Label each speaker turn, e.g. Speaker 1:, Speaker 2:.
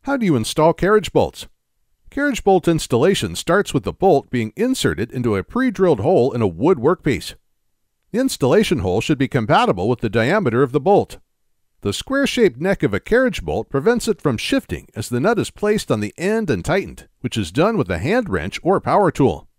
Speaker 1: How do you install carriage bolts? Carriage bolt installation starts with the bolt being inserted into a pre-drilled hole in a wood workpiece. The installation hole should be compatible with the diameter of the bolt. The square-shaped neck of a carriage bolt prevents it from shifting as the nut is placed on the end and tightened, which is done with a hand wrench or power tool.